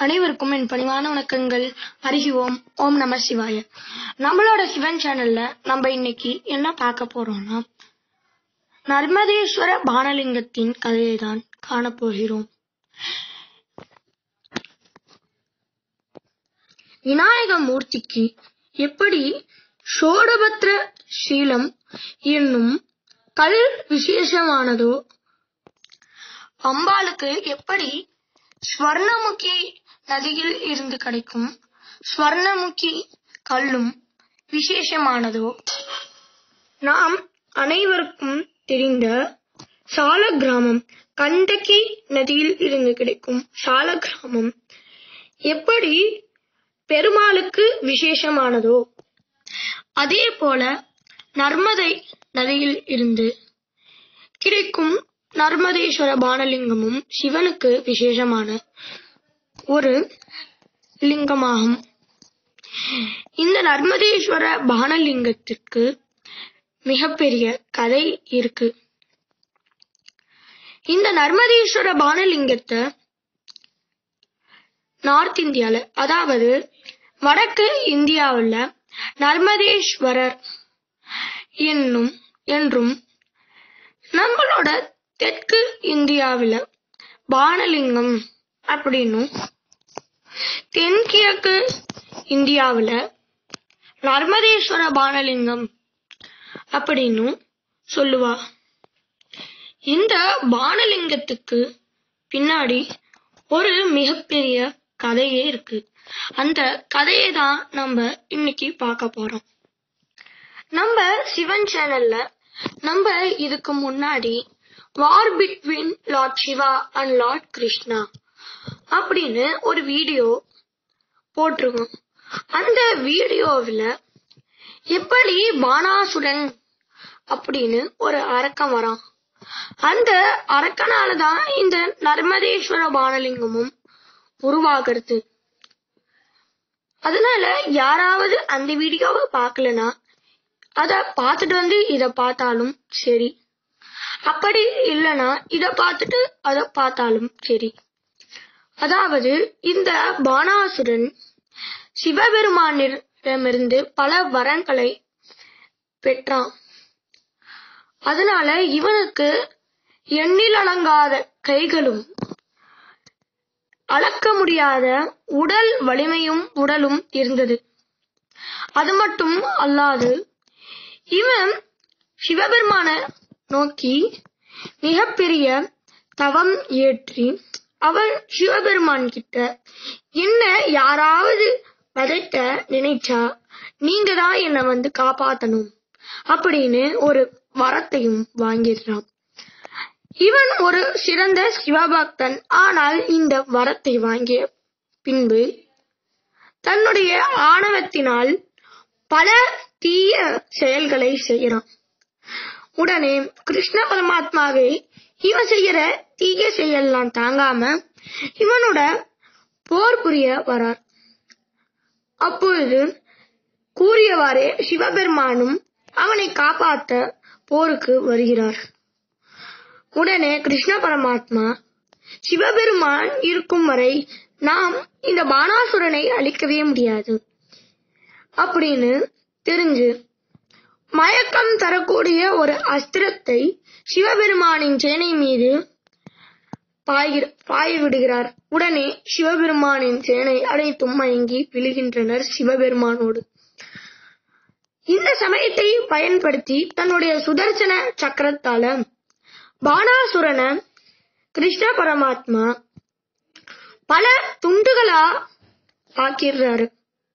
அனைவருக்கும் என் பணிவான வணக்கங்கள். ஹரி ஓம். ஓம் நம சிவாய. நம்மளோட சிவன் சேனல்ல நம்ம இன்னைக்கு என்ன பார்க்க போறோம்னா, நர்மதேஸ்வர பானலிங்கத்தின் கதையை தான் காணப்போகிறோம். விநாயக மூர்த்திக்கு எப்படி ஷோடபத்ர சீலம் என்னும் கல் விசேஷமானதோ, அம்பாளுக்கு எப்படி ஸ்வர்ணமுகி நதியில் இருந்து கிடைக்கும் ஸ்வர்ணமுகி கல்லும் விசேஷமானதோ, நாம் அனைவருக்கும் தெரிந்த சால கிராமம், கண்டகி நதியில் இருந்து கிடைக்கும் சால கிராமம் எப்படி பெருமாளுக்கு விசேஷமானதோ, அதே போல நர்மதை நதியில் இருந்து கிடைக்கும் நர்மதேஸ்வர பானலிங்கமும் சிவனுக்கு விசேஷமான ஒரு லிங்கமாகும். இந்த நர்மதேஸ்வர பானலிங்கத்திற்கு மிகப்பெரிய கதை இருக்கு. இந்த நர்மதேஸ்வர பானலிங்கத்தை நார்த் இந்தியால, அதாவது வடக்கு இந்தியாவில் நர்மதேஸ்வரர் என்றும், நம்மளோட தெற்கு இந்தியாவில் பானலிங்கம் அப்படின்னும், தென்கிழக்கு இந்தியாவில் நர்மதேஸ்வர பானலிங்கம் அப்படின்னும் சொல்லுவா. இந்த பானலிங்கத்துக்கு பின்னாடி ஒரு மிகப்பெரிய கதையே இருக்கு. அந்த கதையை தான் நம்ம இன்னைக்கு பார்க்க போறோம். நம்ம சிவன் சேனல்ல நம்ம இதுக்கு முன்னாடி war between lord Shiva and lord Krishna அப்படின்னு ஒரு வீடியோ போட்டிருக்கோம். அந்த வீடியோவில் எப்படி பானாசுரன் அப்படின்னு ஒரு அரக்கன் வரான், அந்த அரக்கனாலதான் இந்த நர்மதேஸ்வர பானலிங்கமும் உருவாகிறது. அதனால யாராவது அந்த வீடியோவை பார்க்கலனா அத பார்த்துட்டு வந்து இத பார்த்தாலும் சரி, அப்படி இல்லனா இத பார்த்துட்டு அத பார்த்தாலும் சரி. அதாவது இந்த பானாசுரன் சிவபெருமானிடமிருந்து பல வரங்களை பெற்றான். அதனால இவனுக்கு எண்ணில் அடங்காத கைகளும் அளக்க முடியாத உடல் வலிமையும் உடலும் இருந்தது. அது மட்டும் அல்லாது இவன் சிவபெருமான நோக்கி மிகப்பெரிய தவம் ஏற்றி, அவன் சிவபெருமான் கிட்ட என்ன யாராவது வதைக்க நினைச்சா நீங்க தான் என்னை வந்து காப்பாத்தணும் அப்படின்னு ஒரு வரத்தையும் வாங்கிடுறான். இவன் ஒரு சிறந்த சிவபக்தன். ஆனால் இந்த வரத்தை வாங்கிய பின்பு தன்னுடைய ஆணவத்தினால் பல தீய செயல்களை செய்யறான். உடனே கிருஷ்ண பரமாத்மாவே இவன் செய்யற தீய செயல்லாம் தாங்காம இவனோட போர் புரிய வரார். அப்பொழுது கூறியவாறே சிவபெருமானும் அவனை காப்பாற்ற போருக்கு வருகிறார். உடனே கிருஷ்ண பரமாத்மா, சிவபெருமான் இருக்கும் வரை நாம் இந்த பானாசுரனை அழிக்கவே முடியாது அப்படின்னு தெரிஞ்சு மயக்கம் தரக்கூடிய ஒரு அஸ்திரத்தை சிவபெருமானின் சேனை மீது பாய விடுகிறார். உடனே சிவபெருமானின் சேனை அனைத்தும் மயங்கி விழுகின்றனர் சிவபெருமானோடு. இந்த சமயத்தை பயன்படுத்தி தன்னுடைய சுதர்சன சக்கரத்தால பானாசுரன கிருஷ்ண பரமாத்மா பல துண்டுகளா ஆக்கிடுறாரு.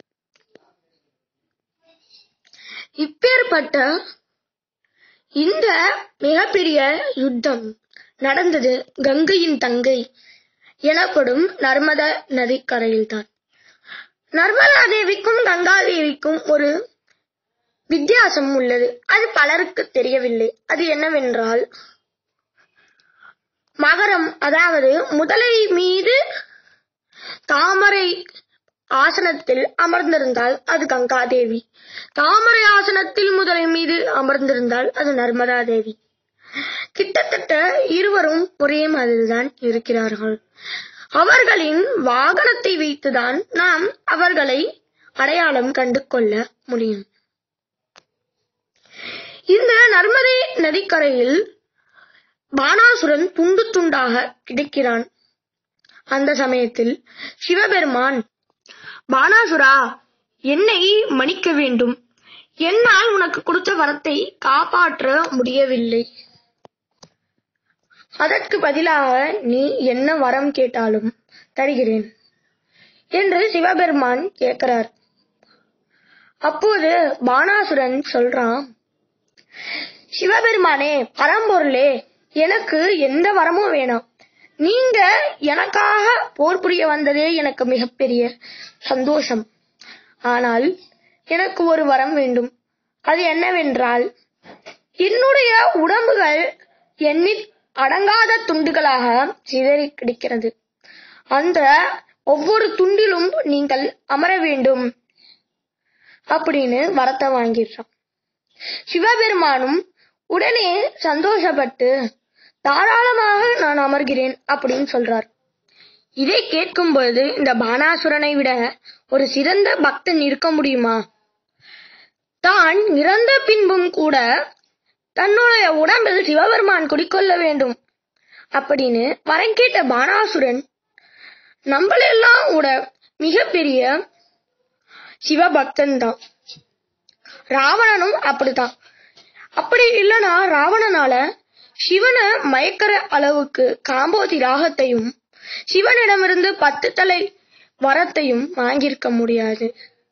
இப்பேற்பட்ட இந்த மிகப்பெரிய யுத்தம் நடந்தது கங்கையின் தங்கை எனப்படும் நர்மதா நதிக்கரையில் தான். நர்மதா தேவிக்கும் கங்கா தேவிக்கும் ஒரு வித்தியாசம் உள்ளது. அது பலருக்கு தெரியவில்லை. அது என்னவென்றால், மகரம், அதாவது முதலை மீது தாமரை ஆசனத்தில் அமர்ந்திருந்தால் அது கங்கா தேவி, தாமரை ஆசனத்தில் முதலை மீது அமர்ந்திருந்தால் அது நர்மதா தேவி. கிட்டத்தட்ட இருவரும் ஒரே மாதிரிதான் இருக்கிறார்கள். அவர்களின் வாகனத்தை வைத்துதான் நாம் அவர்களை அடையாளம் கண்டு கொள்ள முடியும். இந்த நர்மதை நதிக்கரையில் பானாசுரன் துண்டு துண்டாக கிடக்கிறான். அந்த சமயத்தில் சிவபெருமான், பானாசுரா, என்னை மன்னிக்க வேண்டும். என்னால் உனக்கு கொடுத்த வரத்தை காப்பாற்ற முடியவில்லை. அதற்கு பதிலாக நீ என்ன வரம் கேட்டாலும் தருகிறேன் என்று சிவபெருமான் கேட்கிறார். அப்போது பானாசுரன் சொல்றான், சிவபெருமானே, பரம்பொருளே, எனக்கு எந்த வரமும் வேணாம். நீங்க எனக்காக போர் புரிய வந்ததே எனக்கு மிகப்பெரிய சந்தோஷம். ஆனால் எனக்கு ஒரு வரம் வேண்டும். அது என்னவென்றால், என்னுடைய உடம்புகள் எண்ணில் அடங்காத துண்டுகளாக சிதறி கிடக்கிறது. அந்த ஒவ்வொரு துண்டிலும் நீங்கள் அமர வேண்டும் அப்படின்னு வரத்தை வாங்கிடுறான். சிவபெருமானும் உடனே சந்தோஷப்பட்டு, தாராளமாக நான் அமர்கிறேன் அப்படின்னு சொல்றார். இதை கேட்கும்போது இந்த பானாசுரனை விட ஒரு சிறந்த பக்தன் இருக்க முடியுமா? தான் இறந்த பின்பும் கூட தன்னுடைய உடம்பில் சிவபெருமான் குடிக்கொள்ள வேண்டும் அப்படின்னு வரம் கேட்ட பானாசுரன் நம்மளெல்லாம் கூட மிகப்பெரிய சிவபக்தன் தான். ராவணனும் அப்படித்தான். அப்படி இல்லைன்னா ராவணனால சிவனை மயக்கிற அளவுக்கு காம்போதி ராகத்தையும் சிவனிடமிருந்து 10 தலை வரத்தையும் வாங்கியிருக்க முடியாது.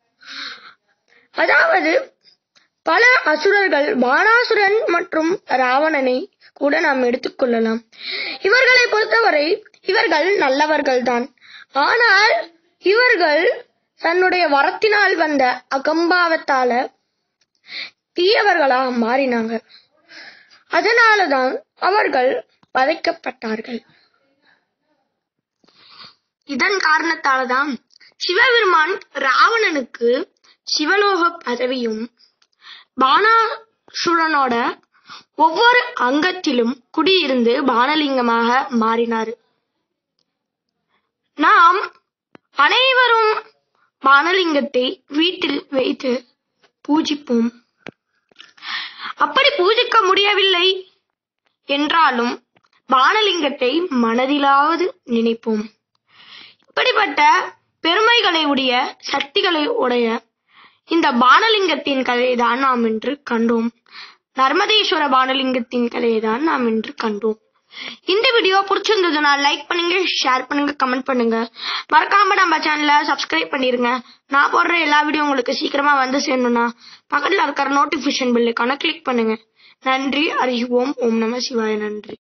அதாவது பல அசுரர்கள், பானாசுரன் மற்றும் ராவணனை கூட நாம் எடுத்துக்கொள்ளலாம். இவர்களை பொறுத்தவரை இவர்கள் நல்லவர்கள்தான். ஆனால் இவர்கள் தன்னுடைய வரத்தினால் வந்த அகம்பாவத்தால தீயவர்களா மாறினாங்க. அதனாலதான் அவர்கள் வதைக்கப்பட்டார்கள். இதன் காரணத்தால்தான் சிவபெருமான் ராவணனுக்கு சிவலோக பதவியும் பானாசுரனோட ஒவ்வொரு அங்கத்திலும் குடியிருந்து பானலிங்கமாக மாறினார். நாம் அனைவரும் பானலிங்கத்தை வீட்டில் வைத்து பூஜிப்போம். அப்படி பூஜிக்க முடியவில்லை என்றாலும் பானலிங்கத்தை மனதிலாவது நினைப்போம். இப்படிப்பட்ட பெருமைகளை உடைய, சக்திகளை உடைய இந்த பானலிங்கத்தின் கதையை தான் நாம் இன்று கண்டோம். நர்மதேஸ்வர பானலிங்கத்தின் கதையை தான் நாம் இன்று கண்டோம். இந்த வீடியோ பிடிச்சிருந்ததுன்னா லைக் பண்ணுங்க, ஷேர் பண்ணுங்க, கமெண்ட் பண்ணுங்க. மறக்காம நம்ம சேனலை சப்ஸ்கிரைப் பண்ணிருங்க. நான் போடுற எல்லா வீடியோ உங்களுக்கு சீக்கிரமா வந்து சேரணும்னா பக்கத்துல இருக்கிற நோட்டிபிகேஷன் பெல் ஐகானை கிளிக் பண்ணுங்க. நன்றி. ஹரி ஓம். ஓம் நம சிவாய. நன்றி.